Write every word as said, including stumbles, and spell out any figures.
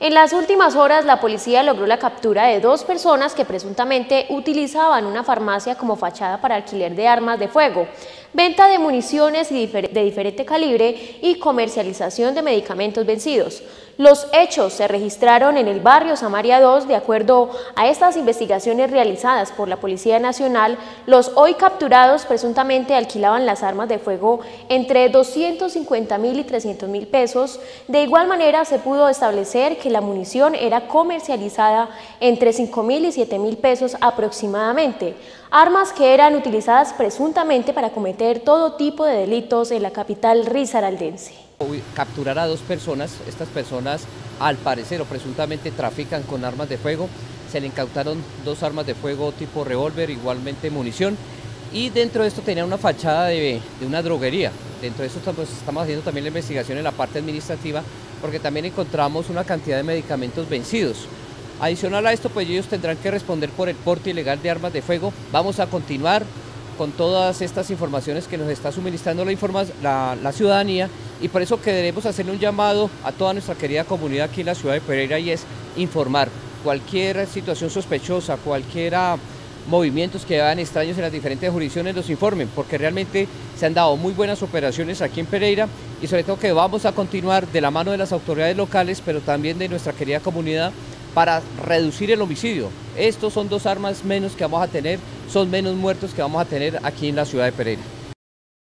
En las últimas horas, la policía logró la captura de dos personas que presuntamente utilizaban una farmacia como fachada para alquiler de armas de fuego, venta de municiones de diferente calibre y comercialización de medicamentos vencidos. Los hechos se registraron en el barrio Samaria dos. De acuerdo a estas investigaciones realizadas por la Policía Nacional, los hoy capturados presuntamente alquilaban las armas de fuego entre doscientos cincuenta mil y trescientos mil pesos. De igual manera, se pudo establecer que la munición era comercializada entre cinco mil y siete mil pesos aproximadamente, armas que eran utilizadas presuntamente para cometer todo tipo de delitos en la capital risaraldense. Capturar a dos personas. Estas personas al parecer o presuntamente trafican con armas de fuego. Se le incautaron dos armas de fuego tipo revólver, igualmente munición, y dentro de esto tenía una fachada de, de una droguería. Dentro de esto pues, estamos haciendo también la investigación en la parte administrativa, porque también encontramos una cantidad de medicamentos vencidos. Adicional a esto, pues ellos tendrán que responder por el porte ilegal de armas de fuego. Vamos a continuar con todas estas informaciones que nos está suministrando la, la, la ciudadanía, y por eso queremos hacerle un llamado a toda nuestra querida comunidad aquí en la ciudad de Pereira, y es informar cualquier situación sospechosa, cualquier movimientos que hagan extraños en las diferentes jurisdicciones, los informen, porque realmente se han dado muy buenas operaciones aquí en Pereira, y sobre todo que vamos a continuar de la mano de las autoridades locales, pero también de nuestra querida comunidad, para reducir el homicidio. Estos son dos armas menos que vamos a tener, son menos muertos que vamos a tener aquí en la ciudad de Pereira.